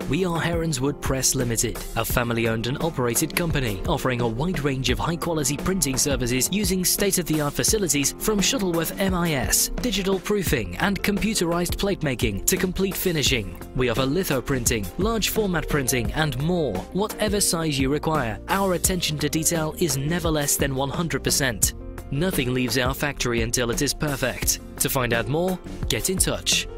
We are Heronswood Press Limited, a family-owned and operated company offering a wide range of high-quality printing services using state-of-the-art facilities from Shuttleworth MIS, digital proofing and computerized plate making to complete finishing. We offer litho printing, large format printing and more. Whatever size you require, our attention to detail is never less than 100%. Nothing leaves our factory until it is perfect. To find out more, get in touch.